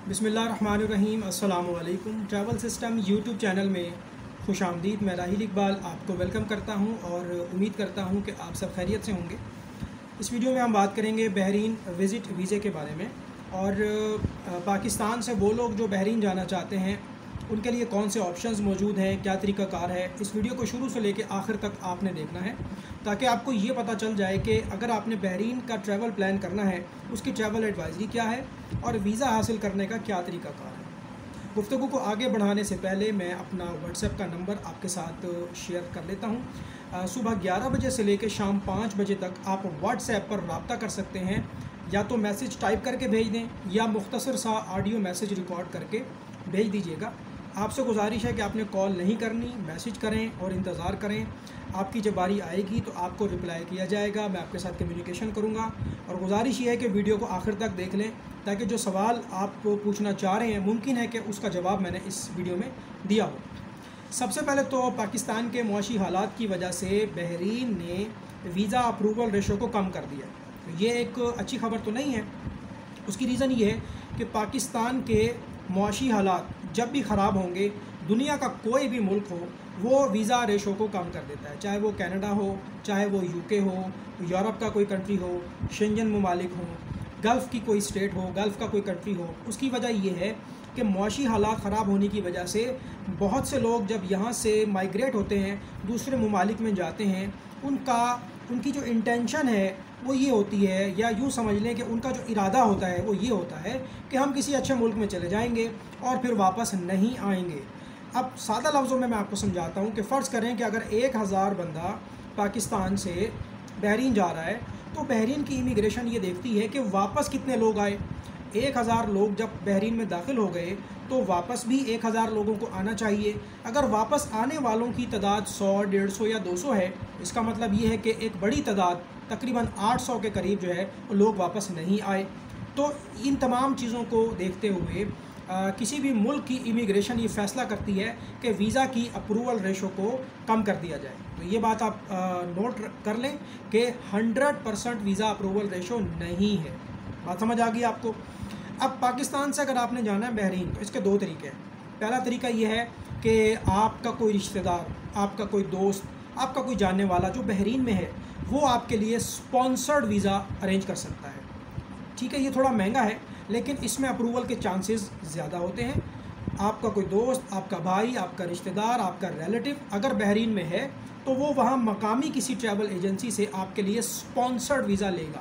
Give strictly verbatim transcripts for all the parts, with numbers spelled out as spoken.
बिस्मिल्लाहिर्रहमानिर्रहीम अस्सलाम वालेकुम। ट्रैवल सिस्टम यूट्यूब चैनल में खुश आमदीद। मैं राहिल इकबाल आपको वेलकम करता हूं और उम्मीद करता हूं कि आप सब खैरियत से होंगे। इस वीडियो में हम बात करेंगे बहरीन विज़िट वीज़े के बारे में और पाकिस्तान से वो लोग जो बहरीन जाना चाहते हैं उनके लिए कौन से ऑप्शंस मौजूद हैं, क्या तरीक़ाकार है। इस वीडियो को शुरू से लेकर आखिर तक आपने देखना है ताकि आपको ये पता चल जाए कि अगर आपने बहरीन का ट्रैवल प्लान करना है उसकी ट्रैवल एडवाइजरी क्या है और वीज़ा हासिल करने का क्या तरीक़ाकार है। गुफ्तगू को आगे बढ़ाने से पहले मैं अपना व्हाट्सएप का नंबर आपके साथ शेयर कर लेता हूँ। सुबह ग्यारह बजे से लेकर शाम पाँच बजे तक आप व्हाट्सएप पर रब्ता कर सकते हैं। या तो मैसेज टाइप करके भेज दें या मुख्तसर सा ऑडियो मैसेज रिकॉर्ड करके भेज दीजिएगा। आपसे गुजारिश है कि आपने कॉल नहीं करनी, मैसेज करें और इंतज़ार करें। आपकी जब बारी आएगी तो आपको रिप्लाई किया जाएगा, मैं आपके साथ कम्युनिकेशन करूंगा। और गुजारिश ये है कि वीडियो को आखिर तक देख लें ताकि जो सवाल आप पूछना चाह रहे हैं मुमकिन है कि उसका जवाब मैंने इस वीडियो में दिया हो। सबसे पहले तो पाकिस्तान के मुआशी हालात की वजह से बहरीन ने वीज़ा अप्रूवल रेशो को कम कर दिया। तो ये एक अच्छी खबर तो नहीं है। उसकी रीज़न ये है कि पाकिस्तान के मुआशी हालात जब भी ख़राब होंगे, दुनिया का कोई भी मुल्क हो वो वीज़ा रेशो को कम कर देता है। चाहे वो कनाडा हो, चाहे वो यूके हो, यूरोप का कोई कंट्री हो, शेंजन ममालिक हो, गल्फ़ की कोई स्टेट हो, गल्फ़ का कोई कंट्री हो। उसकी वजह ये है कि मुआशी हालात ख़राब होने की वजह से बहुत से लोग जब यहाँ से माइग्रेट होते हैं, दूसरे ममालिक में जाते हैं, उनका उनकी जो इंटेंशन है वो ये होती है, या यूँ समझ लें कि उनका जो इरादा होता है वो ये होता है कि हम किसी अच्छे मुल्क में चले जाएंगे और फिर वापस नहीं आएंगे। अब सादा लफ्ज़ों में मैं आपको समझाता हूँ कि फ़र्ज़ करें कि अगर एक हज़ार बंदा पाकिस्तान से बहरीन जा रहा है तो बहरीन की इमिग्रेशन ये देखती है कि वापस कितने लोग आए। एक हज़ार लोग जब बहरीन में दाखिल हो गए तो वापस भी एक हज़ार लोगों को आना चाहिए। अगर वापस आने वालों की तादाद सौ, डेढ़ सौ या दो सौ है, इसका मतलब ये है कि एक बड़ी तादाद तकरीबन आठ सौ के करीब जो है लोग वापस नहीं आए। तो इन तमाम चीज़ों को देखते हुए आ, किसी भी मुल्क की इमिग्रेशन ये फ़ैसला करती है कि वीज़ा की अप्रूवल रेशो को कम कर दिया जाए। तो ये बात आप आ, नोट कर लें कि hundred percent visa approval ratio नहीं है। बात समझ आ गई आपको। अब पाकिस्तान से अगर आपने जाना है बहरीन तो इसके दो तरीके हैं। पहला तरीका ये है कि आपका कोई रिश्तेदार, आपका कोई दोस्त, आपका कोई जानने वाला जो बहरीन में है वो आपके लिए स्पॉन्सर्ड वीज़ा अरेंज कर सकता है। ठीक है, ये थोड़ा महंगा है लेकिन इसमें अप्रूवल के चांसेस ज़्यादा होते हैं। आपका कोई दोस्त, आपका भाई, आपका रिश्तेदार, आपका रिलेटिव अगर बहरीन में है तो वो वहाँ मकामी किसी ट्रैवल एजेंसी से आपके लिए स्पॉन्सर्ड वीज़ा लेगा।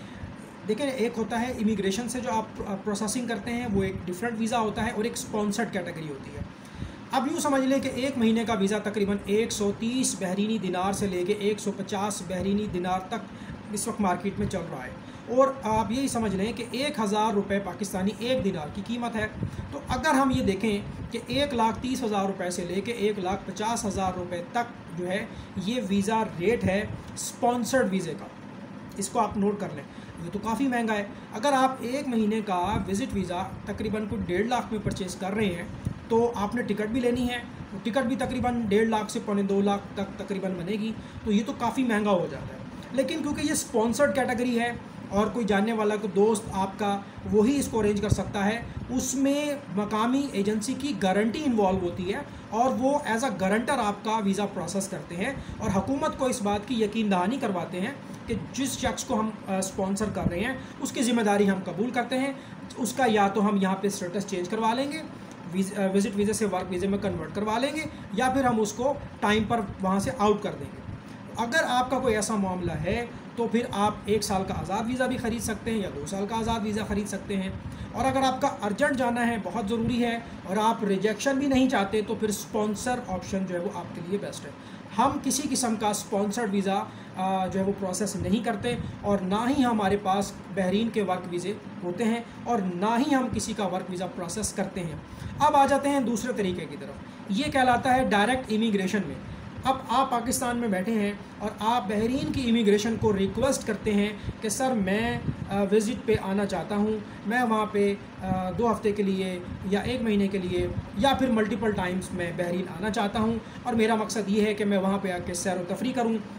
देखिए, एक होता है इमिग्रेशन से जो आप प्रोसेसिंग करते हैं वो एक डिफरेंट वीज़ा होता है और एक स्पॉन्सर्ड कैटेगरी होती है। अब यूँ समझ लें कि एक महीने का वीज़ा तकरीबन एक सौ तीस बहरीनी दिनार से लेके एक सौ पचास बहरीनी दिनार तक इस वक्त मार्केट में चल रहा है। और आप यही समझ लें कि एक हज़ार रुपये पाकिस्तानी एक दिनार की कीमत है। तो अगर हम ये देखें कि एक लाख तीस हज़ार रुपये से लेके एक लाख पचास हज़ार रुपये तक जो है ये वीज़ा रेट है स्पॉन्सर्ड वीज़े का, इसको आप नोट कर लें। ये तो काफ़ी महंगा है। अगर आप एक महीने का विज़िट वीज़ा तकरीबन कुछ डेढ़ लाख में परचेज़ कर रहे हैं तो आपने टिकट भी लेनी है, तो टिकट भी तकरीबन डेढ़ लाख से पौने दो लाख तक तकरीबन बनेगी। तो ये तो काफ़ी महंगा हो जाता है। लेकिन क्योंकि ये स्पॉन्सर्ड कैटेगरी है और कोई जानने वाला को दोस्त आपका वही इसको अरेंज कर सकता है, उसमें मकामी एजेंसी की गारंटी इन्वॉल्व होती है और वो एज अ गारंटर आपका वीज़ा प्रोसेस करते हैं और हुकूमत को इस बात की यकीन दहानी करवाते हैं कि जिस शख्स को हम स्पॉन्सर कर रहे हैं उसकी ज़िम्मेदारी हम कबूल करते हैं। उसका या तो हम यहाँ पे स्टेटस चेंज करवा लेंगे, विज़िट वीज़े से वर्क वीज़े में कन्वर्ट करवा लेंगे, या फिर हम उसको टाइम पर वहाँ से आउट कर देंगे। अगर आपका कोई ऐसा मामला है तो फिर आप एक साल का आज़ाद वीज़ा भी ख़रीद सकते हैं या दो साल का आज़ाद वीज़ा ख़रीद सकते हैं। और अगर आपका अर्जेंट जाना है, बहुत ज़रूरी है और आप रिजेक्शन भी नहीं चाहते तो फिर स्पॉन्सर ऑप्शन जो है वो आपके लिए बेस्ट है। हम किसी किस्म का स्पॉन्सर्ड वीज़ा जो है वो प्रोसेस नहीं करते और ना ही हमारे पास बहरीन के वर्क वीज़े होते हैं और ना ही हम किसी का वर्क वीज़ा प्रोसेस करते हैं। अब आ जाते हैं दूसरे तरीके की तरफ। ये कहलाता है डायरेक्ट इमिग्रेशन में। अब आप पाकिस्तान में बैठे हैं और आप बहरीन की इमिग्रेशन को रिक्वेस्ट करते हैं कि सर मैं विज़िट पे आना चाहता हूँ, मैं वहाँ पे दो हफ्ते के लिए या एक महीने के लिए या फिर मल्टीपल टाइम्स मैं बहरीन आना चाहता हूँ और मेरा मकसद ये है कि मैं वहाँ पे आके सैर व तफरी करूँ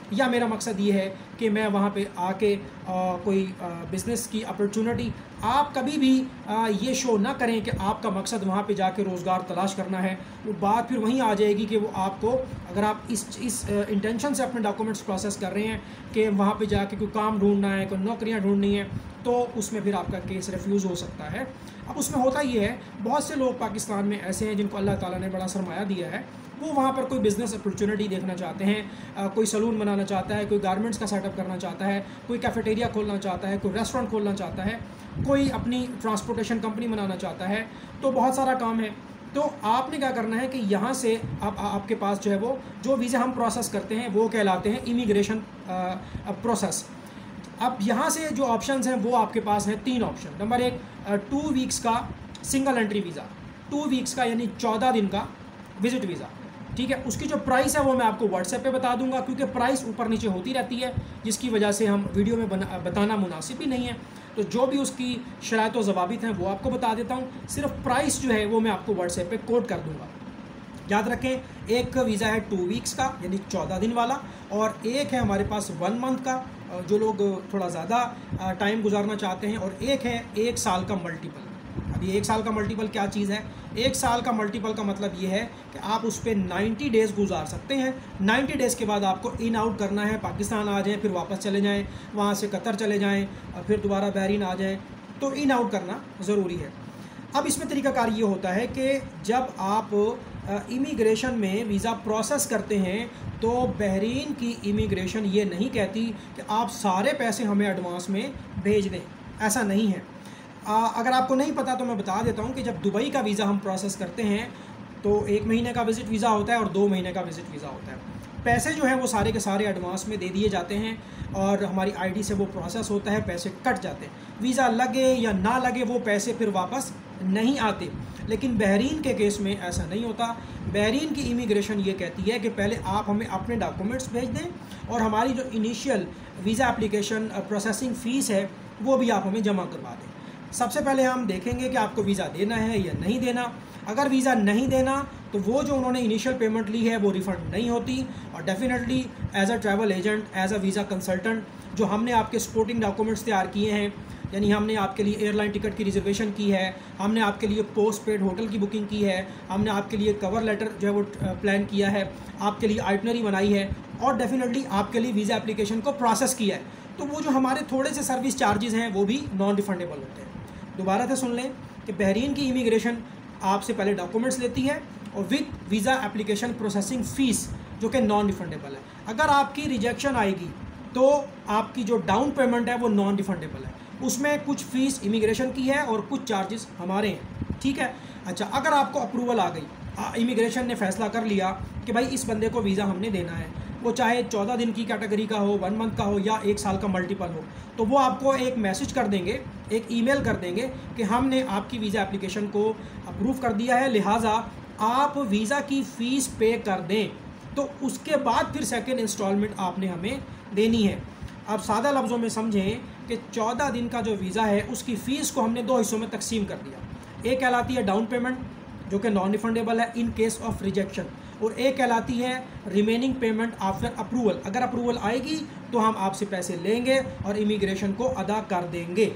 या मेरा मकसद ये है कि मैं वहाँ पे आके आ, कोई बिज़नेस की अपॉर्चुनिटी, आप कभी भी आ, ये शो ना करें कि आपका मकसद वहाँ पे जाके रोज़गार तलाश करना है। वो बात फिर वहीं आ जाएगी कि वो आपको, अगर आप इस इस इंटेंशन से अपने डॉक्यूमेंट्स प्रोसेस कर रहे हैं कि वहाँ पे जाके कोई काम ढूंढना है, कोई नौकरियाँ ढूंढनी है, तो उसमें फिर आपका केस रिफ्यूज़ हो सकता है। अब उसमें होता ये है, बहुत से लोग पाकिस्तान में ऐसे हैं जिनको अल्लाह ताला ने बड़ा सरमाया दिया है, वो वहाँ पर कोई बिज़नेस अपॉर्चुनिटी देखना चाहते हैं, आ, कोई सलून बनाना चाहता है, कोई गारमेंट्स का सेटअप करना चाहता है, कोई कैफेटेरिया खोलना चाहता है, कोई रेस्टोरेंट खोलना चाहता है, कोई अपनी ट्रांसपोर्टेशन कंपनी बनाना चाहता है, तो बहुत सारा काम है। तो आपने क्या करना है कि यहाँ से आप, आपके पास जो है वो जो वीज़ा हम प्रोसेस करते हैं वो कहलाते हैं इमिग्रेशन प्रोसेस। अब यहाँ से जो ऑप्शंस हैं वो आपके पास हैं तीन ऑप्शन। नंबर एक, टू वीक्स का single entry visa, two weeks का यानी चौदह दिन का विजिट वीज़ा, ठीक है। उसकी जो प्राइस है वो मैं आपको व्हाट्सएप पे बता दूंगा, क्योंकि प्राइस ऊपर नीचे होती रहती है, जिसकी वजह से हम वीडियो में बना, बताना मुनासिब भी नहीं है। तो जो भी उसकी शराइत व ज़वाबित हैं वो आपको बता देता हूँ, सिर्फ प्राइस जो है वो मैं आपको व्हाट्सएप पे कोड कर दूँगा। याद रखें, एक वीज़ा है टू वीक्स का यानी चौदह दिन वाला, और एक है हमारे पास वन मंथ का, जो लोग थोड़ा ज़्यादा टाइम गुजारना चाहते हैं, और एक है एक साल का मल्टीपल। अब ये एक साल का मल्टीपल क्या चीज़ है? एक साल का मल्टीपल का मतलब ये है कि आप उस पर नाइन्टी डेज़ गुजार सकते हैं। नाइन्टी डेज़ के बाद आपको इन आउट करना है, पाकिस्तान आ जाएं, फिर वापस चले जाएं, वहाँ से कतर चले जाएं, और फिर दोबारा बहरीन आ जाएं, तो इन आउट करना ज़रूरी है। अब इसमें तरीक़ाकार ये होता है कि जब आप इमिग्रेशन में वीज़ा प्रोसेस करते हैं तो बहरीन की इमिग्रेशन ये नहीं कहती कि आप सारे पैसे हमें एडवांस में भेज दें, ऐसा नहीं है। आ, अगर आपको नहीं पता तो मैं बता देता हूँ कि जब दुबई का वीज़ा हम प्रोसेस करते हैं तो एक महीने का विज़िट वीज़ा होता है और दो महीने का विज़िट वीज़ा होता है। पैसे जो हैं वो सारे के सारे एडवांस में दे दिए जाते हैं और हमारी आईडी से वो प्रोसेस होता है, पैसे कट जाते हैं। वीज़ा लगे या ना लगे वो पैसे फिर वापस नहीं आते। लेकिन बहरीन के केस में ऐसा नहीं होता। बहरीन की इमिग्रेशन ये कहती है कि पहले आप हमें अपने डॉक्यूमेंट्स भेज दें और हमारी जो initial visa application processing fees है वो भी आप हमें जमा करवा दें। सबसे पहले हम देखेंगे कि आपको वीज़ा देना है या नहीं देना। अगर वीज़ा नहीं देना तो वो जो उन्होंने इनिशियल पेमेंट ली है वो रिफ़ंड नहीं होती। और definitely as a travel agent, as a visa consultant, जो हमने आपके सपोर्टिंग डॉक्यूमेंट्स तैयार किए हैं, यानी हमने आपके लिए एयरलाइन टिकट की रिजर्वेशन की है, हमने आपके लिए पोस्ट पेड होटल की बुकिंग की है, हमने आपके लिए कवर लेटर जो है वो प्लान किया है, आपके लिए आइटनरी बनाई है और डेफिनेटली आपके लिए वीज़ा एप्लीकेशन को प्रोसेस किया है, तो वो जो हमारे थोड़े से सर्विस चार्जेस हैं वो भी नॉन रिफंडेबल होते हैं। दोबारा से सुन लें कि बहरीन की इमिग्रेशन आपसे पहले डॉक्यूमेंट्स लेती है और with visa application processing fees जो कि नॉन रिफंडेबल है। अगर आपकी रिजेक्शन आएगी तो आपकी जो डाउन पेमेंट है वो नॉन रिफंडेबल है, उसमें कुछ फ़ीस इमिग्रेशन की है और कुछ चार्जेस हमारे हैं, ठीक है। अच्छा, अगर आपको अप्रूवल आ गई, इमिग्रेशन ने फ़ैसला कर लिया कि भाई इस बंदे को वीज़ा हमने देना है, वो चाहे चौदह दिन की कैटेगरी का हो, वन मंथ का हो या एक साल का मल्टीपल हो, तो वो आपको एक मैसेज कर देंगे, एक ईमेल कर देंगे कि हमने आपकी वीज़ा एप्लीकेशन को अप्रूव कर दिया है, लिहाजा आप वीज़ा की फ़ीस पे कर दें। तो उसके बाद फिर सेकेंड इंस्टॉलमेंट आपने हमें देनी है। अब सादा लफ्ज़ों में समझें कि चौदह दिन का जो वीज़ा है उसकी फ़ीस को हमने दो हिस्सों में तकसीम कर दिया। एक कहलाती है डाउन पेमेंट जो कि नॉन रिफंडेबल है इन केस ऑफ रिजेक्शन, और एक कहलाती है रिमेनिंग पेमेंट आफ्टर अप्रूवल। अगर अप्रूवल आएगी तो हम आपसे पैसे लेंगे और इमिग्रेशन को अदा कर देंगे।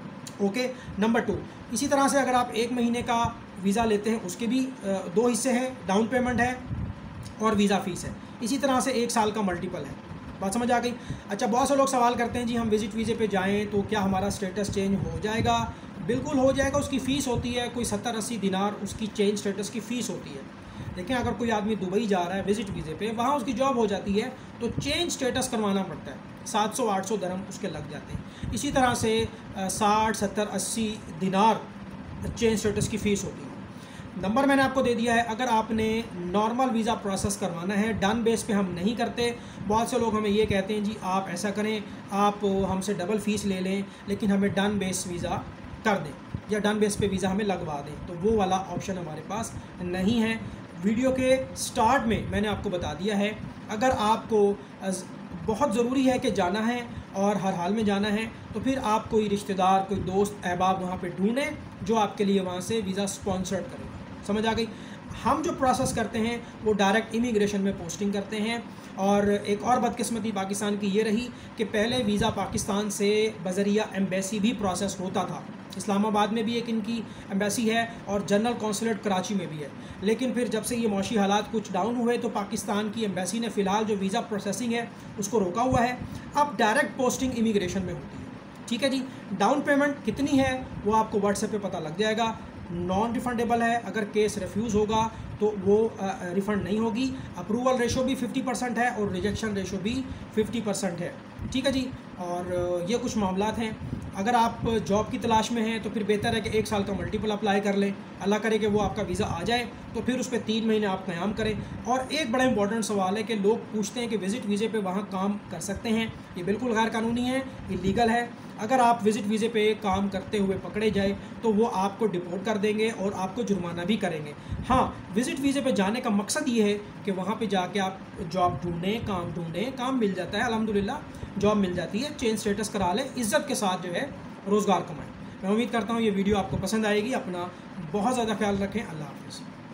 ओके, नंबर टू, इसी तरह से अगर आप एक महीने का वीज़ा लेते हैं उसके भी दो हिस्से हैं, डाउन पेमेंट है और वीज़ा फ़ीस है। इसी तरह से एक साल का मल्टीपल है। बात समझ आ गई? अच्छा, बहुत से लोग सवाल करते हैं जी हम विज़िट वीज़े पे जाएं तो क्या हमारा स्टेटस चेंज हो जाएगा? बिल्कुल हो जाएगा। उसकी फ़ीस होती है कोई सत्तर अस्सी दिनार, उसकी चेंज स्टेटस की फ़ीस होती है। देखें, अगर कोई आदमी दुबई जा रहा है विज़िट वीज़े पे, वहाँ उसकी जॉब हो जाती है तो चेंज स्टेटस करवाना पड़ता है, सात सौ आठ सौ दरम उसके लग जाते हैं। इसी तरह से साठ सत्तर अस्सी दिनार चेंज स्टेटस की फ़ीस होती है। नंबर मैंने आपको दे दिया है। अगर आपने नॉर्मल वीज़ा प्रोसेस करवाना है, डन बेस पे हम नहीं करते। बहुत से लोग हमें ये कहते हैं जी आप ऐसा करें, आप हमसे डबल फ़ीस ले लें लेकिन हमें डन बेस वीज़ा कर दें या डन बेस पे वीज़ा हमें लगवा दें, तो वो वाला ऑप्शन हमारे पास नहीं है। वीडियो के स्टार्ट में मैंने आपको बता दिया है, अगर आपको बहुत ज़रूरी है कि जाना है और हर हाल में जाना है तो फिर आप कोई रिश्तेदार, कोई दोस्त, अहबाब वहाँ पे ढूंढें जो आपके लिए वहाँ से वीज़ा स्पॉन्सर्ड करें। समझ आ गई? हम जो प्रोसेस करते हैं वो डायरेक्ट इमिग्रेशन में पोस्टिंग करते हैं। और एक और बदकिस्मती पाकिस्तान की ये रही कि पहले वीज़ा पाकिस्तान से बज़रिया एम्बेसी भी प्रोसेस होता था। इस्लामाबाद में भी एक इनकी एम्बेसी है और जनरल कौंसलेट कराची में भी है। लेकिन फिर जब से ये मौशी हालात कुछ डाउन हुए तो पाकिस्तान की एम्बेसी ने फ़िलहाल जो वीज़ा प्रोसेसिंग है उसको रोका हुआ है। अब डायरेक्ट पोस्टिंग इमिग्रेशन में होती है। ठीक है जी। डाउन पेमेंट कितनी है वो आपको व्हाट्सएप पे पता लग जाएगा। नॉन रिफंडेबल है, अगर केस रिफ्यूज़ होगा तो वो रिफ़ंड नहीं होगी। अप्रूवल रेशो भी फिफ्टी परसेंट है और रिजेक्शन रेशो भी फिफ्टी परसेंट है। ठीक है जी। और ये कुछ मामलात हैं। अगर आप जॉब की तलाश में हैं तो फिर बेहतर है कि एक साल का मल्टीपल अप्लाई कर लें। अल्लाह करे कि वो आपका वीज़ा आ जाए तो फिर उस पर तीन महीने आप क़याम करें। और एक बड़ा इंपॉर्टेंट सवाल है कि लोग पूछते हैं कि विज़िट वीज़े पे वहाँ काम कर सकते हैं। ये बिल्कुल गैर कानूनी है, इलीगल है। अगर आप विज़िट वीज़े पे काम करते हुए पकड़े जाए तो वो आपको डिपोर्ट कर देंगे और आपको जुर्माना भी करेंगे। हाँ, विज़िट वीज़े पे जाने का मकसद ये है कि वहाँ पे जाके आप जॉब ढूंढें, काम ढूंढें, काम मिल जाता है, अल्हम्दुलिल्लाह जॉब मिल जाती है, चेंज स्टेटस करा लें, इज़्ज़त के साथ जो है रोज़गार कमाएं। मैं उम्मीद करता हूँ ये वीडियो आपको पसंद आएगी। अपना बहुत ज़्यादा ख्याल रखें। अल्लाह हाफ़िज़।